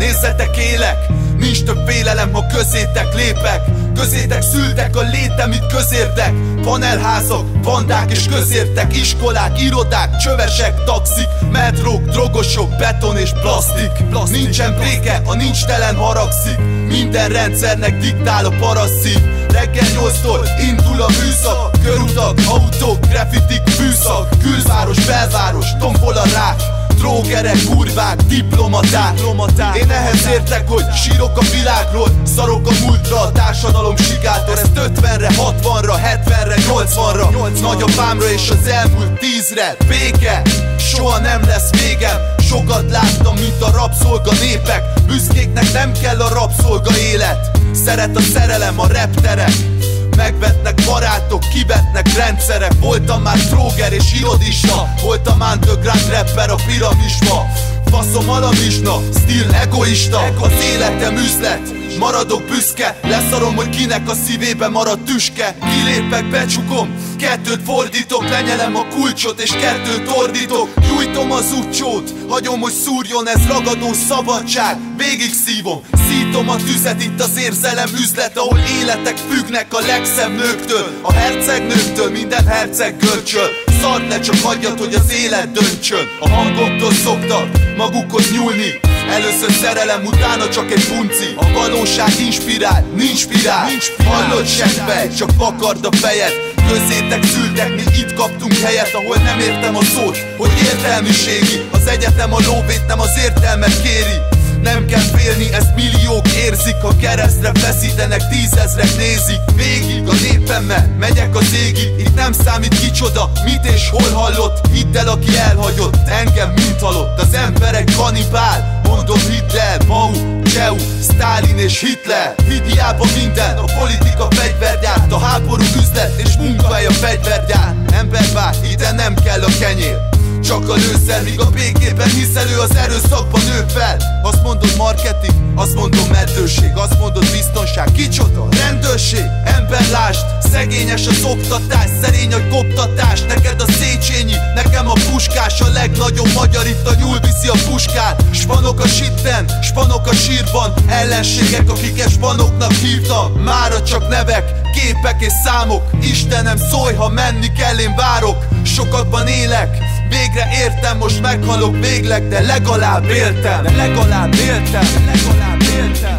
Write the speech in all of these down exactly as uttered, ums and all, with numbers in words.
nézzetek élek, nincs több félelem, ha közétek lépek. Közétek szültek a létem, itt közérdek. Panelházak, bandák és közértek, iskolák, irodák, csövesek, taxik, metrók, drogosok, beton és plastik. Nincsen béke, a nincs telen haragszik. Minden rendszernek diktál a paraszszív. Reggel nyolctól indul a műszak, körutak, autók, graffitik, fűszak. Külváros, belváros, tombol a rák, drógerek, kurvák, diplomaták. Én ehhez értek, hogy sírok a világról, szarok a múltra, a társadalom sikátor. Ezt ötvenre, hatvanra, hetvenre, nyolcvanra, nagyapámra és az elmúlt tízre. Béke, soha nem lesz végem. Sokat láttam, mint a rabszolga népek. Büszkéknek nem kell a rabszolga élet. Szeret a szerelem, a repterek. Megvetnek barátok, kivetnek rendszerek. Voltam már tróger és irodista, voltam underground rapper a piramisba. Faszom alamisna, stíl egoista. Az életem üzlet, maradok büszke. Leszarom, hogy kinek a szívébe marad tüske. Kilépek, becsukom, kettőt fordítok. Lenyelem a kulcsot és kettőt ordítok. Gyújtom az útcsót, hagyom, hogy szúrjon ez ragadó szabadság. Végig szívom, szítom a tüzet, itt az érzelem üzlet, ahol életek függnek a legszebb nőktől. A hercegnőktől, minden herceg görcsöl. Szart le, csak hagyjad, hogy az élet döntsön. A hangoktól szoktak magukhoz nyúlni. Először szerelem, utána csak egy punci. A valóság inspirál, nincs spirál. Hallod seggbe, csak vakard a fejed. Közétek szültek, mi itt kaptunk helyet, ahol nem értem a szót, hogy értelmiségi. Az egyetem a lóvét, nem az értelmet kéri. Nem kell félni, ezt milliók érzik. Ha keresztre feszítenek, tízezrek nézik. Végig a népemmel megyek az égig. Itt nem számít kicsoda, mit és hol hallott. Hidd el, aki elhagyott, engem mint halott. Az emberek kanibál, mondom hidd el. Mao, Cseu, Sztálin és Hitler. Hiába minden, a politika fegyvergyár. A háború üzlet és munkahely a fegyvergyár. Embervár, ide nem kell a kenyér, csak a lőszer, míg a békében hiszel ő az erőszakban nő fel. Azt mondod marketing, azt mondom meddőség, azt mondod biztonság, kicsoda? Rendőrség, ember lásd, szegényes az oktatás, szerény a koptatás. Neked a Széchenyi, nekem a Puskás, a legnagyobb magyar, itt a nyúl viszi a puskát. Spanok a sitten, spanok a sírban, ellenségek, akiket spanoknak hívtam. Mára csak nevek, képek és számok. Istenem, szólj, ha menni kell, én várok. Sokakban élek, végre értem, most meghalok végleg, de legalább éltem. De legalább éltem, legalább éltem.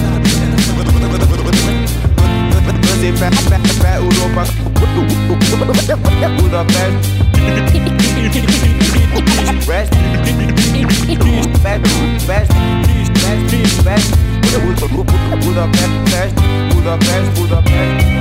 Középen, Európa, Budapest, West, West, West, West, West, Budapest, Budapest, Budapest.